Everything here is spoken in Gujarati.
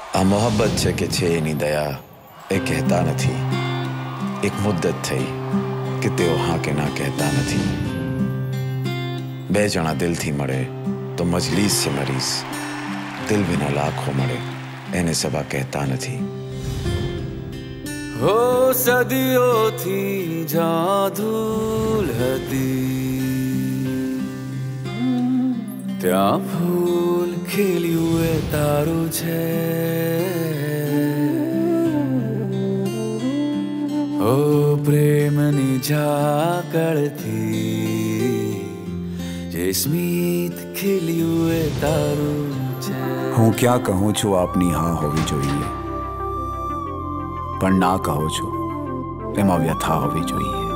આ મોહબ્બત છે કે છે એની દયા એ કહેતા નથી. એક મુદ્દત થઈ કે તેઓ હા કે ના કહેતા નથી. બે જણા દિલથી મળે તો મજલીસ છે મરીઝ. દિલ વિના લાખો મળે એને સબા કહેતા નથી. હો સદીઓથી જ્યાં ધૂલ હતી ત્યાં ફૂલ ખીલ્યું એ તારું છે. ઓ પ્રેમની ઝાકળથી જે સ્મિત ખીલ્યું એ તારું છે. હું ક્યાં કહું છું આપની હા હોવી જોઈએ, પણ ના કહો છો એમાં વ્યથા હોવી જોઈએ.